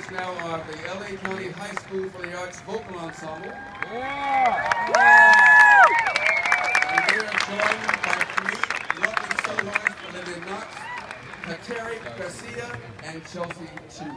stage now are the LA County High School for the Arts Vocal Ensemble. Yeah. And they are joined by three lovely soloists, Olivia Knox, Kateri Garcia, and Chelsea Chu.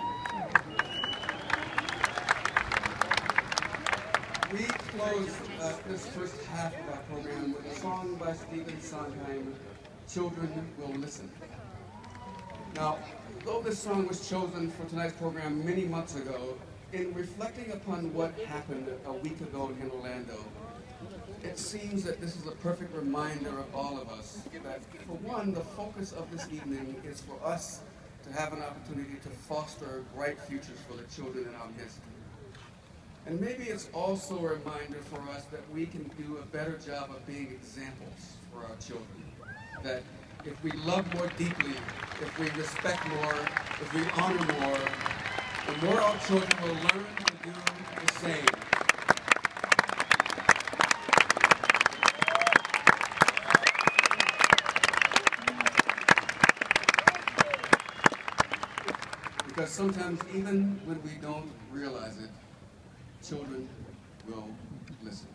We close this first half of our program with a song by Stephen Sondheim, Children Will Listen. Now, though this song was chosen for tonight's program many months ago, in reflecting upon what happened a week ago in Orlando, it seems that this is a perfect reminder of all of us that, for one, the focus of this evening is for us to have an opportunity to foster bright futures for the children in our midst. And maybe it's also a reminder for us that we can do a better job of being examples for our children. That if we love more deeply, if we respect more, if we honor more, the more our children will learn to do the same. Because sometimes, even when we don't realize it, children will listen.